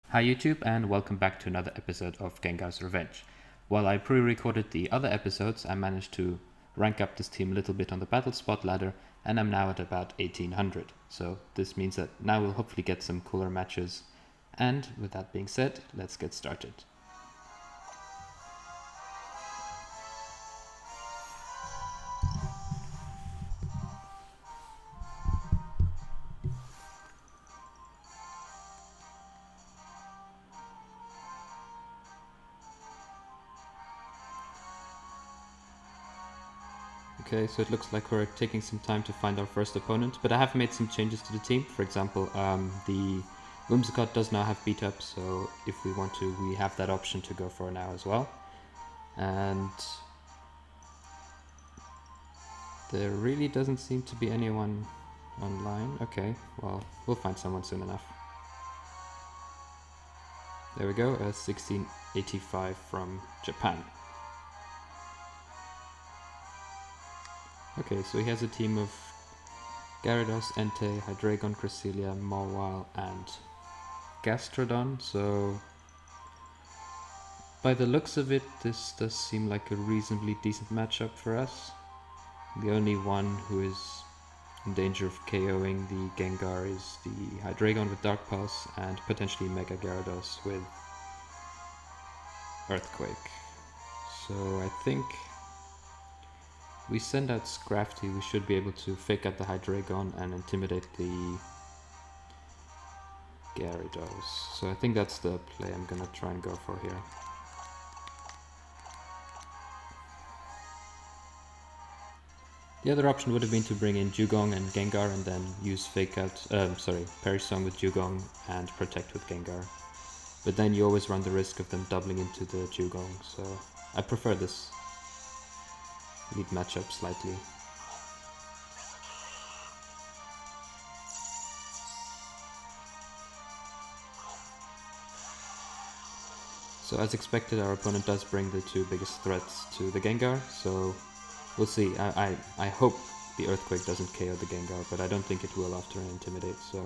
Hi YouTube and welcome back to another episode of Gengar's Revenge. While I pre-recorded the other episodes, I managed to rank up this team a little bit on the battle spot ladder and I'm now at about 1800. So this means that now we'll hopefully get some cooler matches. And with that being said, let's get started. Okay, so it looks like we're taking some time to find our first opponent, but I have made some changes to the team. For example, the Whimsicott does now have beat up, so if we want to, we have that option to go for now as well. And there really doesn't seem to be anyone online. Okay, well, we'll find someone soon enough. There we go, 1685 from Japan. Okay, so he has a team of Gyarados, Entei, Hydreigon, Cresselia, Mawile, and Gastrodon, so by the looks of it, this does seem like a reasonably decent matchup for us. The only one who is in danger of KOing the Gengar is the Hydreigon with Dark Pulse and potentially Mega Gyarados with Earthquake. So I think we send out Scrafty, we should be able to fake out the Hydreigon and intimidate the Gyarados. So I think that's the play I'm gonna try and go for here. The other option would have been to bring in Dewgong and Gengar and then use Perish Song with Dewgong and Protect with Gengar. But then you always run the risk of them doubling into the Dewgong, so I prefer this lead matchup slightly. So as expected, our opponent does bring the two biggest threats to the Gengar, so we'll see. I hope the Earthquake doesn't KO the Gengar, but I don't think it will after an Intimidate, so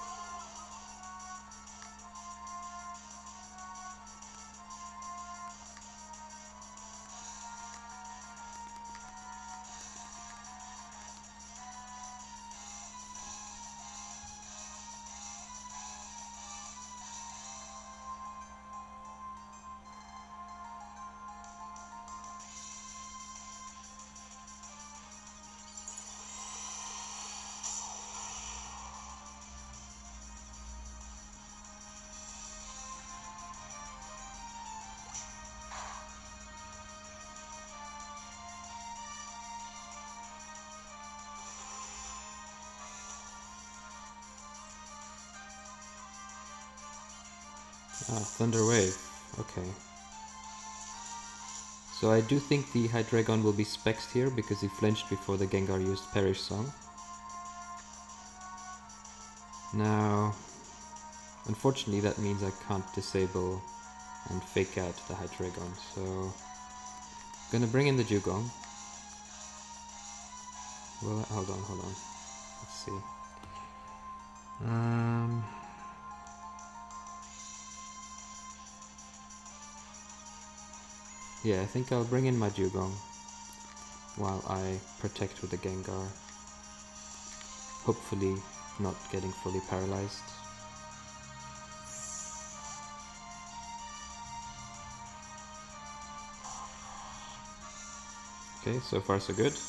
Thunder Wave, okay. So I do think the Hydreigon will be spexed here because he flinched before the Gengar used Perish Song. Now, unfortunately that means I can't disable and fake out the Hydreigon, so I'm gonna bring in the Dewgong. Well, hold on, let's see. Yeah, I think I'll bring in my Dewgong while I protect with the Gengar. Hopefully not getting fully paralyzed. Okay, so far so good.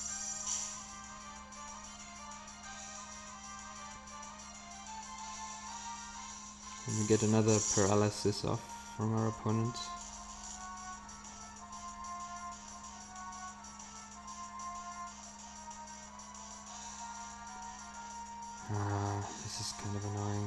And we get another paralysis off from our opponent. This is kind of annoying.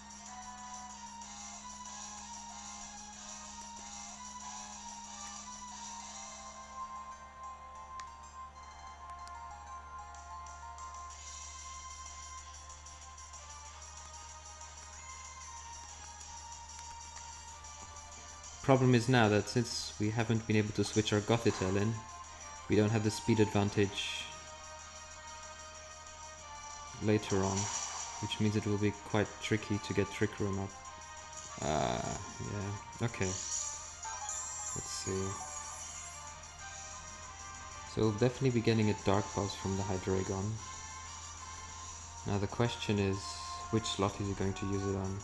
Problem is now that since we haven't been able to switch our Gothitelle in, we don't have the speed advantage later on, which means it will be quite tricky to get Trick Room up. Yeah, okay. Let's see. So we'll definitely be getting a Dark Pulse from the Hydreigon. Now the question is, which slot is he going to use it on?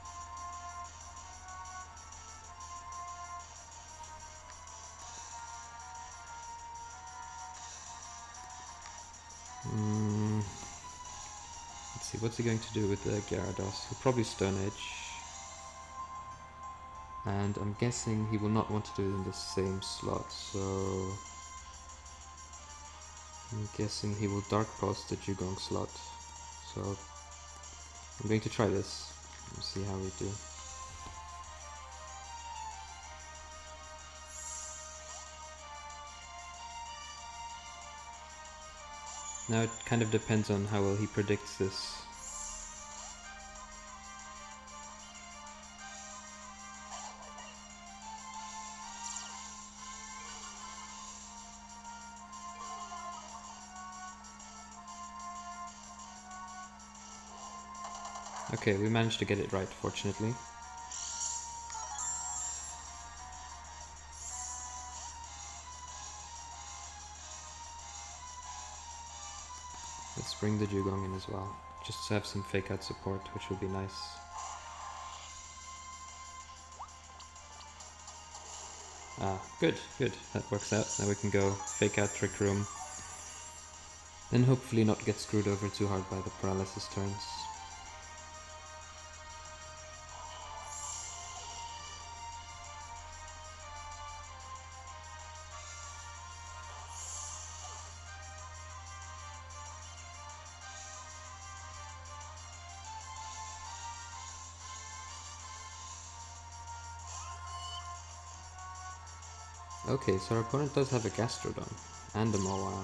Let's see, what's he going to do with the Gyarados? He'll probably Stone Edge. And I'm guessing he will not want to do it in the same slot, so I'm guessing he will Dark Pulse the Dugong slot. So I'm going to try this and see how we do. Now it kind of depends on how well he predicts this. Okay, we managed to get it right, fortunately. Let's bring the Dugong in as well, just to have some fake out support, which will be nice. Ah, good, that works out. Now we can go fake out Trick Room, then hopefully not get screwed over too hard by the paralysis turns. Okay, so our opponent does have a Gastrodon and a Mawile.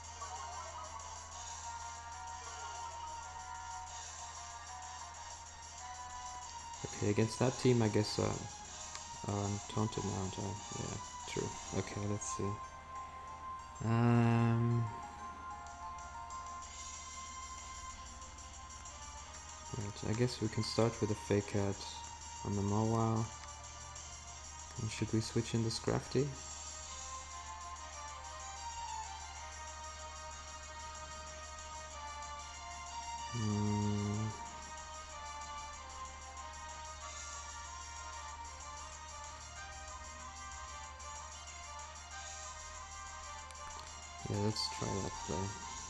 Okay, against that team I guess I'm taunted now, aren't I? Yeah, true. Okay, let's see. Right, I guess we can start with a fake out on the Mawile. And should we switch in the Scrafty? Yeah, let's try that play.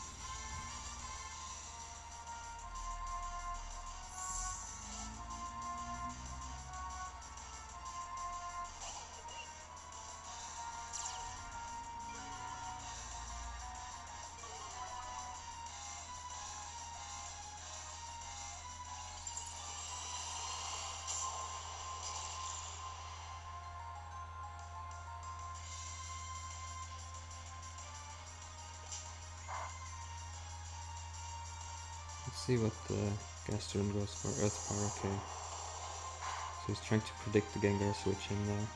Let's see what the Gastrodon goes for. Earth Power, okay. So he's trying to predict the Gengar switch in there.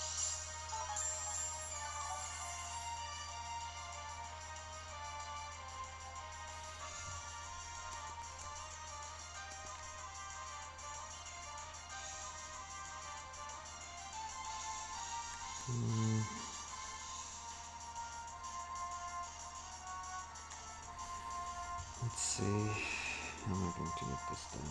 Let's see, how am I going to get this done?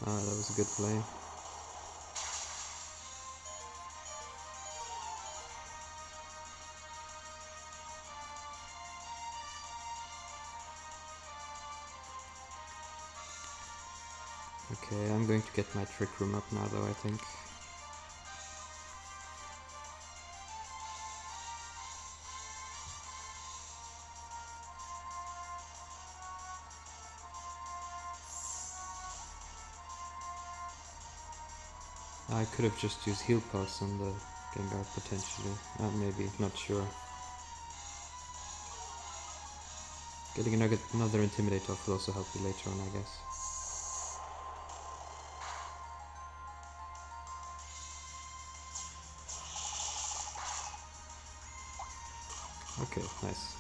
Ah, that was a good play. Okay, I'm going to get my trick room up now though, I think. I could have just used heal pulse on the Gengar potentially. Maybe, not sure. Getting another Intimidate off will also help you later on, I guess. Okay, nice.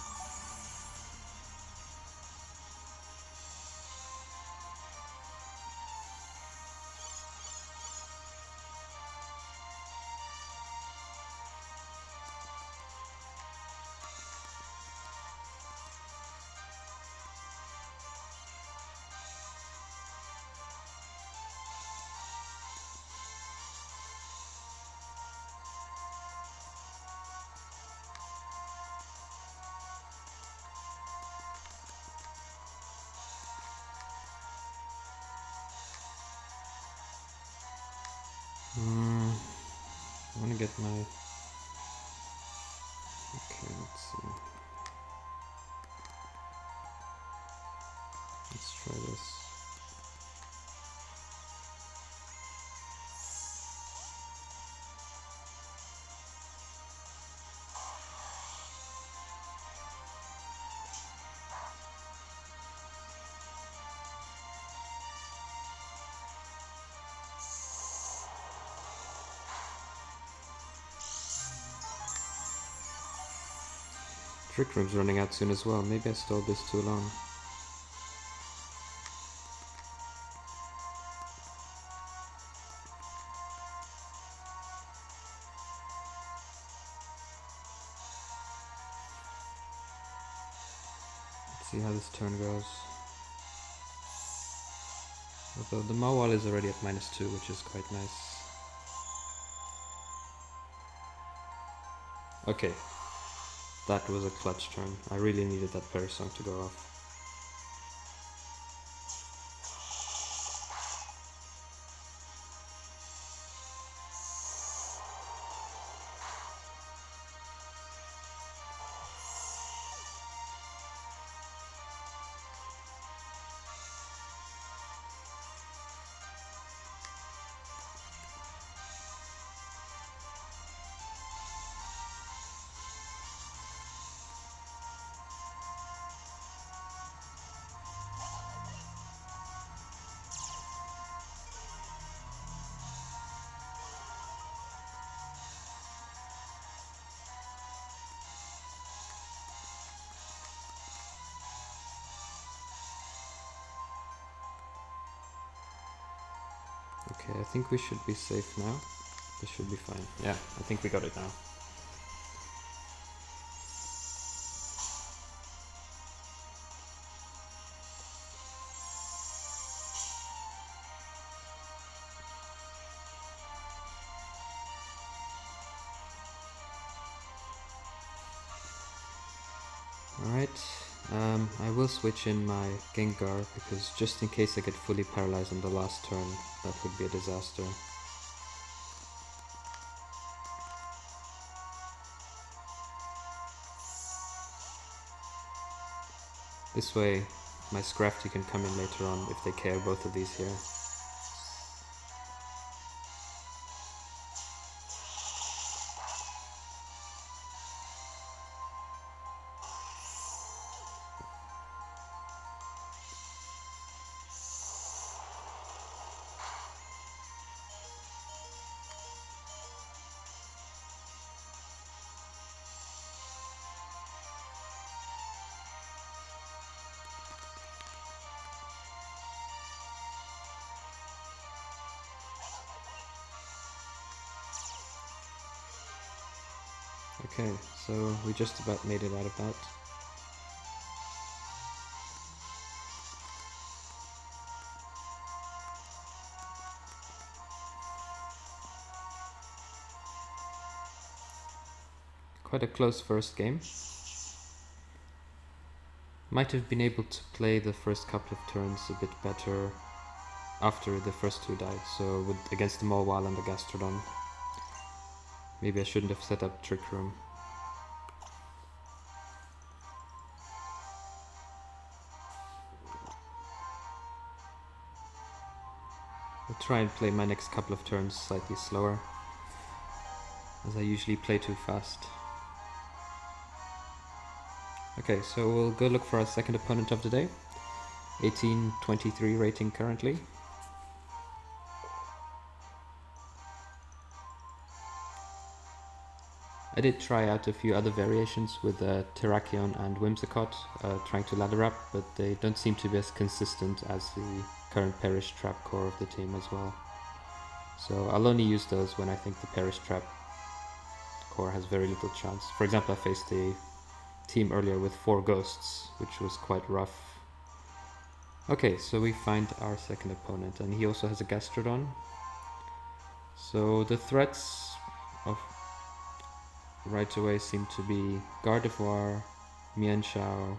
I want to get my... Okay, let's see. Let's try this. Trick Room's running out soon as well. Maybe I stalled this too long. Let's see how this turn goes. Although the Mawile is already at -2, which is quite nice. Okay. That was a clutch turn. I really needed that Parasong to go off. Okay, I think we should be safe now. This should be fine. Yeah, I think we got it now. Alright, I will switch in my Gengar because just in case I get fully paralyzed on the last turn, that would be a disaster. This way, my Scrafty can come in later on if they KO both of these here. Okay, so we just about made it out of that. Quite a close first game. Might have been able to play the first couple of turns a bit better after the first two died, so against the Mawile and the Gastrodon. Maybe I shouldn't have set up Trick Room. I'll try and play my next couple of turns slightly slower, as I usually play too fast. Okay, so we'll go look for our second opponent of the day. 1823 rating currently. I did try out a few other variations with Terrakion and Whimsicott, trying to ladder up, but they don't seem to be as consistent as the current Perish Trap core of the team as well. So I'll only use those when I think the Perish Trap core has very little chance. For example, I faced a team earlier with 4 ghosts, which was quite rough. Okay, so we find our second opponent, and he also has a Gastrodon. So the threats of right away seem to be Gardevoir, Mienshao,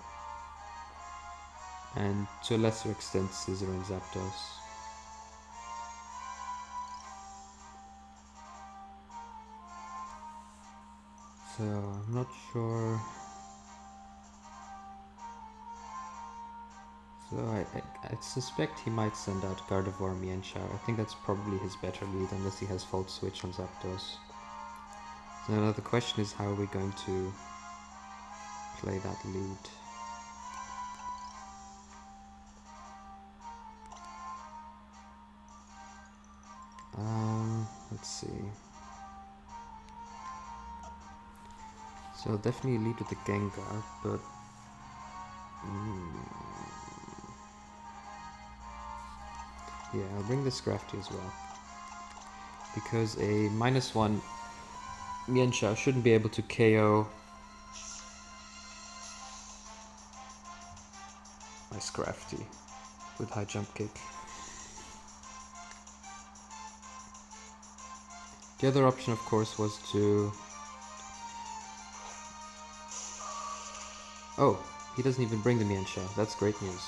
and to a lesser extent Scizor and Zapdos. So I'm not sure. So I suspect he might send out Gardevoir, Mienshao. I think that's probably his better lead, unless he has Volt Switch on Zapdos. So now the question is, how are we going to play that lead? Let's see. So I'll definitely lead with the Gengar, but yeah, I'll bring the Scrafty as well, because a -1 Mienshao shouldn't be able to KO my Scrafty with high jump kick. The other option, of course, was to... Oh, he doesn't even bring the Mienshao. That's great news.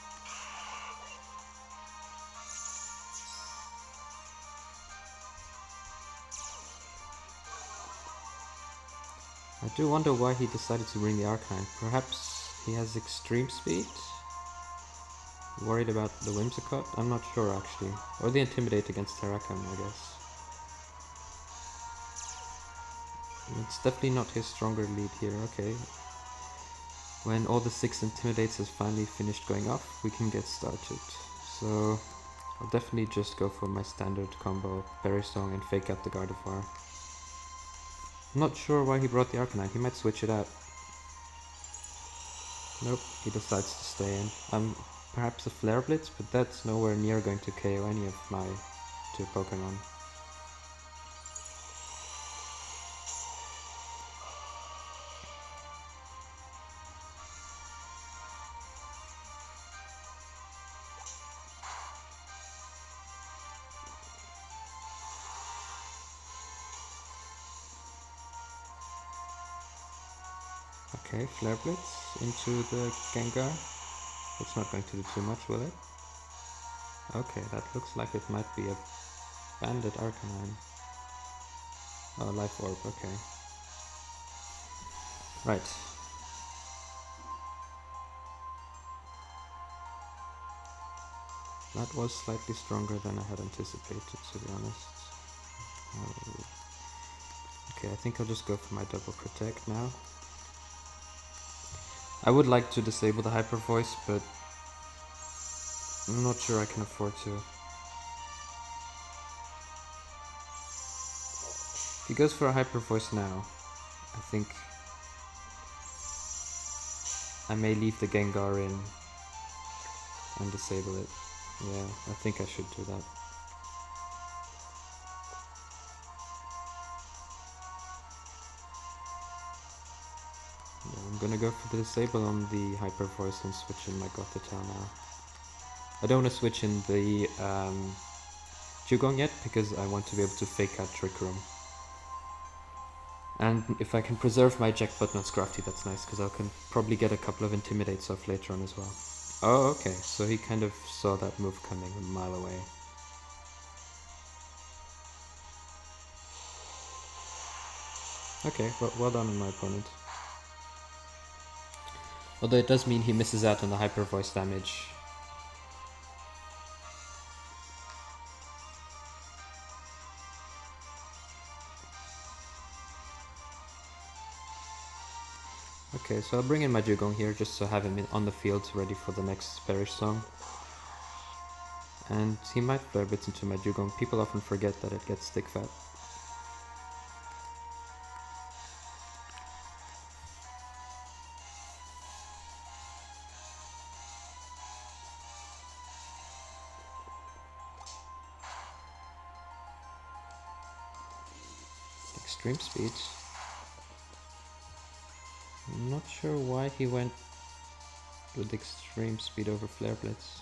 I do wonder why he decided to bring the Arcanine. Perhaps he has extreme speed? Worried about the Whimsicott? I'm not sure actually. Or the Intimidate against Terrakion, I guess. It's definitely not his stronger lead here, okay. When all the 6 Intimidates has finally finished going off, we can get started. So I'll definitely just go for my standard combo, Berry Song and fake out the Gardevoir. I'm not sure why he brought the Arcanine, he might switch it out. Nope, he decides to stay in. Perhaps a Flare Blitz, but that's nowhere near going to KO any of my 2 Pokemon. Okay, Flare Blitz into the Gengar. It's not going to do too much, will it? Okay, that looks like it might be a Banded Arcanine. Oh, Life Orb, okay. Right. That was slightly stronger than I had anticipated, to be honest. Okay, I think I'll just go for my Double Protect now. I would like to disable the Hyper Voice, but I'm not sure I can afford to. If he goes for a Hyper Voice now, I think I may leave the Gengar in and disable it. Yeah, I think I should do that. I'm gonna go for the disable on the Hyper Voice and switch in my Gothitelle now. I don't want to switch in the Dewgong yet, because I want to be able to fake out Trick Room. And if I can preserve my eject button on Scrafty, that's nice, because I can probably get a couple of Intimidates off later on as well. Oh, okay, so he kind of saw that move coming a mile away. Okay, well done on my opponent. Although it does mean he misses out on the Hyper Voice damage. Okay, so I'll bring in my Dugong here just to have him on the field ready for the next Perish Song. And he might Flare Blitz into my Dugong. People often forget that it gets Stick Fat. Extreme Speed. I'm not sure why he went with Extreme Speed over Flare Blitz.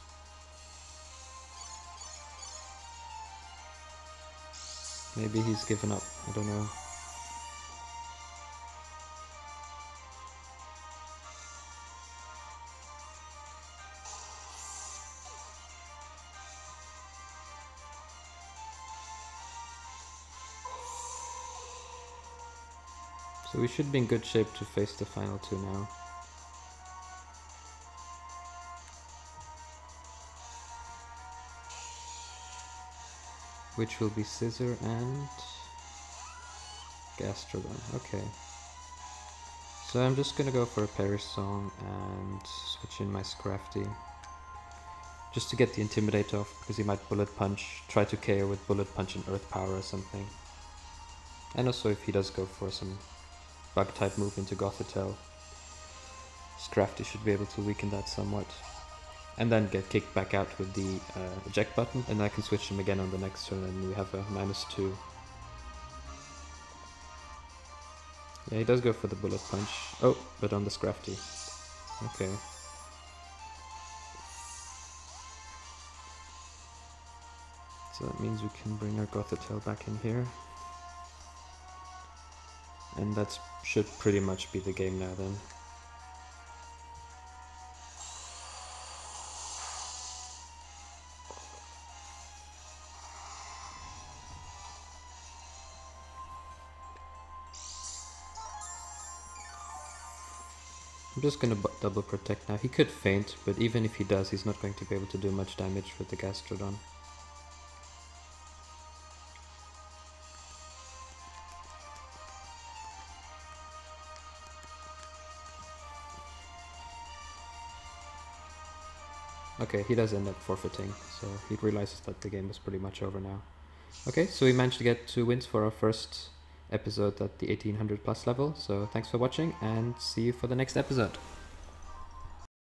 Maybe he's given up, I don't know. So we should be in good shape to face the final two now. Which will be Scissor and Gastrodon. Okay. So I'm just gonna go for a Perish Song and switch in my Scrafty. Just to get the Intimidate off, because he might Bullet Punch, try to KO with Bullet Punch and Earth Power or something. And also if he does go for some Bug type move into Gothitelle, Scrafty should be able to weaken that somewhat. And then get kicked back out with the eject button, and I can switch him again on the next turn and we have a -2. Yeah, he does go for the Bullet Punch. Oh, but on the Scrafty. Okay. So that means we can bring our Gothitelle back in here. And that should pretty much be the game now then. I'm just gonna double protect now. He could feint, but even if he does, he's not going to be able to do much damage with the Gastrodon. Okay, he does end up forfeiting, so he realizes that the game is pretty much over now. Okay, so we managed to get 2 wins for our first episode at the 1800 plus level, so thanks for watching and see you for the next episode.